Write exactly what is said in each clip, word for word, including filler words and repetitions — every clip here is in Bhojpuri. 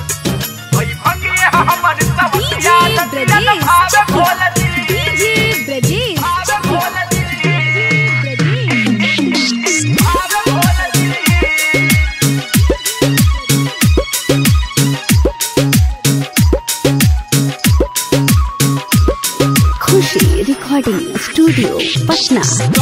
खुशी रिकॉर्डिंग स्टूडियो पटना।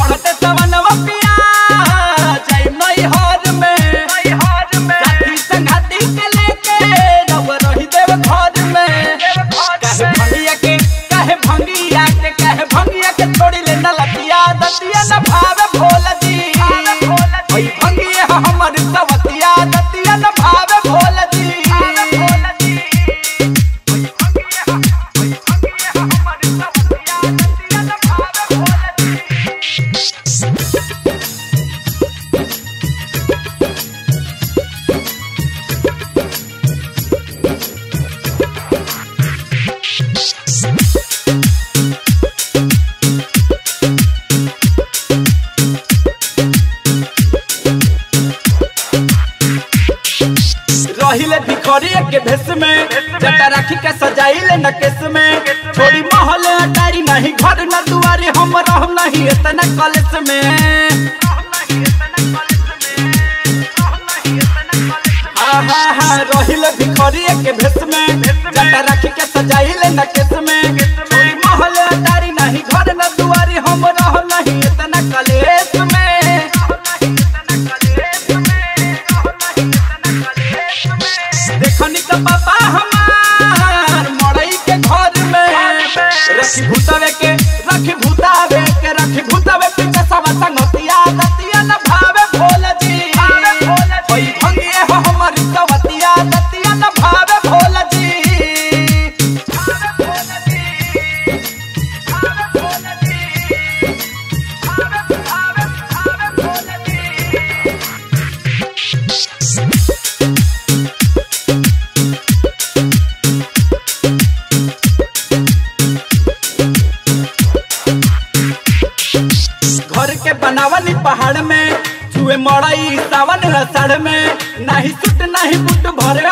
रहिले भिखरिया के भेस में जटा राखी के सजाइले न केस में छोड़ी महल अटारी नहीं घर न दुआरे हम रह नहीं इतना कलेस में हाँ हाँ हाँ रहिले भिखरिया के भेस में जटा राखी के सजाइले न केस में छोड़ी महल अटारी नहीं घर न दुआरे हम रह नहीं इतना कलेस में। पापा हमार मड़ई के घर में रखी भूतावे के रखी भूतावे के रखी भूतावे पीछे सब संगतिया दतिया न भावे भोल जी कोई भंगिए हो हमारी सवतिया दतिया न भावे भोल जी। घर के बनावनी पहाड़ में छुए मड़ई सावन अषाढ़ में नहीं सुट नहीं बुट भरे